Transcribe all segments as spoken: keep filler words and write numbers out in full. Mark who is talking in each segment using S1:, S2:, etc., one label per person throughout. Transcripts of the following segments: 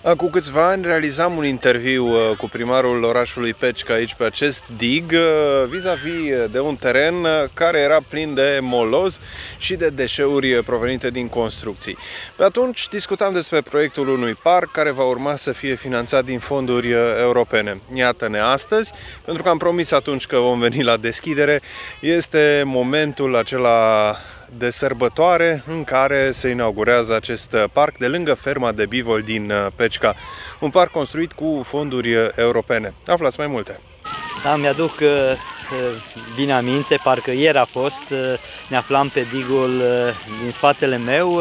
S1: Cu câțiva ani realizam un interviu cu primarul orașului Pecica aici pe acest dig vis-a-vis de un teren care era plin de moloz și de deșeuri provenite din construcții. Pe atunci discutam despre proiectul unui parc care va urma să fie finanțat din fonduri europene. Iată-ne astăzi, pentru că am promis atunci că vom veni la deschidere, este momentul acela de sărbătoare în care se inaugurează acest parc de lângă ferma de bivol din Pecica. Un parc construit cu fonduri europene. Aflați mai multe.
S2: Da, mi-aduc bine aminte, parcă ieri a fost, ne aflam pe digul din spatele meu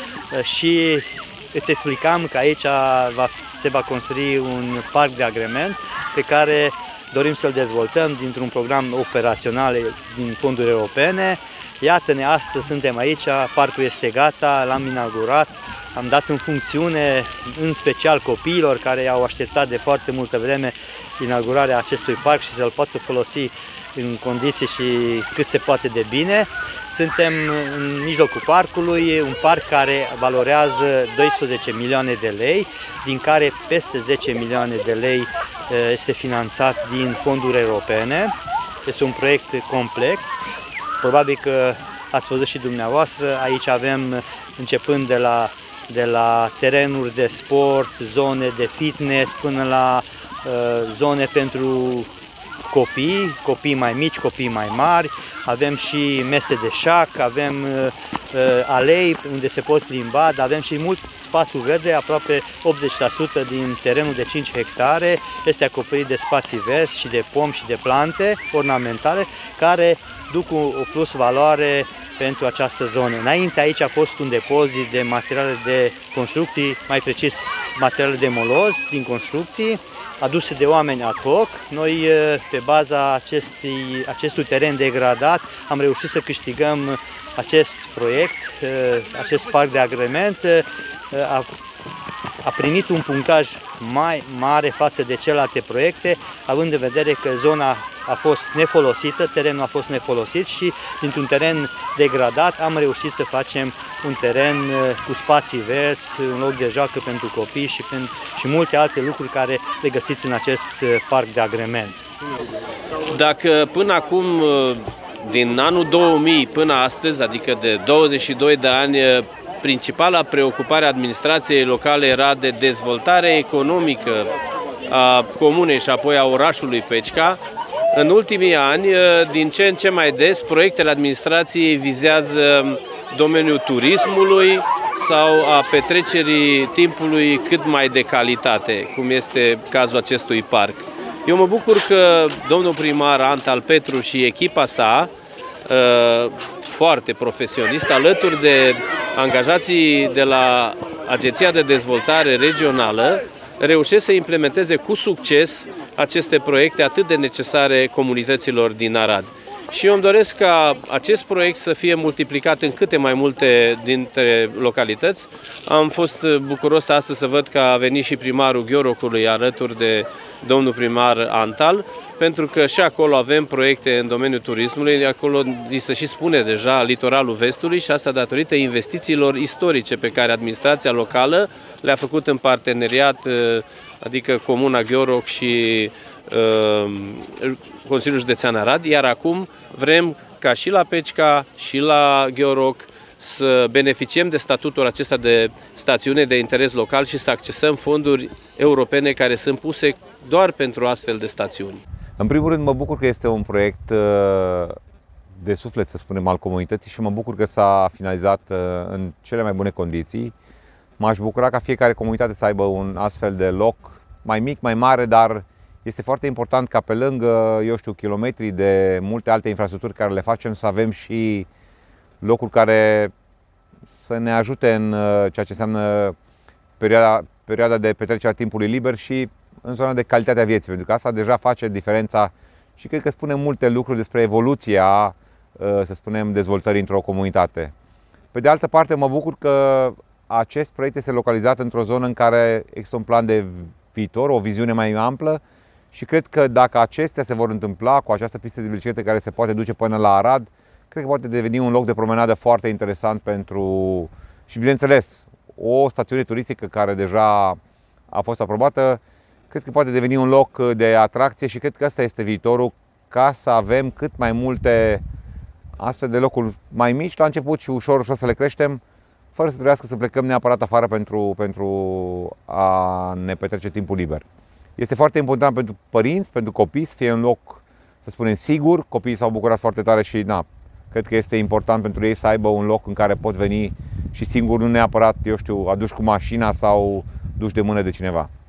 S2: și îți explicam că aici va, se va construi un parc de agrement pe care dorim să-l dezvoltăm dintr-un program operațional din fonduri europene. Iată-ne, astăzi suntem aici, parcul este gata, l-am inaugurat, am dat în funcțiune, în special copiilor care au așteptat de foarte multă vreme inaugurarea acestui parc și să-l poată folosi în condiții și cât se poate de bine. Suntem în mijlocul parcului, un parc care valorează doisprezece milioane de lei, din care peste zece milioane de lei este finanțat din fonduri europene. Este un proiect complex. Probabil că ați văzut și dumneavoastră, aici avem, începând de la, de la terenuri de sport, zone de fitness, până la uh, zone pentru copii, copii mai mici, copii mai mari, avem și mese de șac, avem uh, alei unde se pot plimba, dar avem și mult spațiu verde, aproape optzeci la sută din terenul de cinci hectare este acoperit de spații verzi și de pomi și de plante ornamentale care duc o plus valoare pentru această zonă. Înainte aici a fost un depozit de materiale de construcții, mai precis materiale de moloz din construcții, aduse de oameni ad hoc. Noi, pe baza acestui, acestui teren degradat, am reușit să câștigăm acest proiect, acest parc de agrement. A, a primit un punctaj mai mare față de celelalte proiecte, având în vedere că zona a fost nefolosită, terenul a fost nefolosit și dintr-un teren degradat am reușit să facem un teren cu spații verzi, un loc de joacă pentru copii și, pentru, și multe alte lucruri care le găsiți în acest parc de agrement.
S3: Dacă până acum, din anul două mii până astăzi, adică de douăzeci și doi de ani, principala preocupare a administrației locale era de dezvoltare economică a comunei și apoi a orașului Pecica, în ultimii ani, din ce în ce mai des, proiectele administrației vizează domeniul turismului sau a petrecerii timpului cât mai de calitate, cum este cazul acestui parc. Eu mă bucur că domnul primar Antal Petru și echipa sa, foarte profesionist, alături de angajații de la Agenția de Dezvoltare Regională, reușesc să implementeze cu succes aceste proiecte atât de necesare comunităților din Arad. Și eu îmi doresc ca acest proiect să fie multiplicat în câte mai multe dintre localități. Am fost bucuros astăzi să văd că a venit și primarul Gheorocului alături de domnul primar Antal, pentru că și acolo avem proiecte în domeniul turismului, acolo li se și spune deja litoralul vestului și asta datorită investițiilor istorice pe care administrația locală le-a făcut în parteneriat, adică Comuna Gheoroc și uh, Consiliul Județean Arad, iar acum vrem ca și la Pecica și la Gheoroc să beneficiem de statutul acesta de stațiune de interes local și să accesăm fonduri europene care sunt puse doar pentru astfel de stațiuni.
S4: În primul rând mă bucur că este un proiect de suflet, să spunem, al comunității și mă bucur că s-a finalizat în cele mai bune condiții. M-aș bucura ca fiecare comunitate să aibă un astfel de loc, mai mic, mai mare, dar este foarte important ca pe lângă, eu știu, kilometri de multe alte infrastructuri care le facem, să avem și locuri care să ne ajute în ceea ce înseamnă perioada, perioada de petrecere a timpului liber și în zona de calitatea vieții, pentru că asta deja face diferența și cred că spune multe lucruri despre evoluția, să spunem, dezvoltării într-o comunitate. Pe de altă parte, mă bucur că acest proiect este localizat într-o zonă în care există un plan de viitor, o viziune mai amplă și cred că dacă acestea se vor întâmpla cu această pistă de biciclete care se poate duce până la Arad, cred că poate deveni un loc de promenadă foarte interesant pentru, și bineînțeles, o stațiune turistică care deja a fost aprobată, cred că poate deveni un loc de atracție și cred că ăsta este viitorul, ca să avem cât mai multe astfel de locuri mai mici la început și ușor, ușor să le creștem, fără să trebuiască să plecăm neapărat afară pentru, pentru a ne petrece timpul liber. Este foarte important pentru părinți, pentru copii, să fie un loc, să spunem, sigur. Copiii s-au bucurat foarte tare și na, cred că este important pentru ei să aibă un loc în care pot veni și singur, nu neapărat, eu știu, aduși cu mașina sau duși de mână de cineva.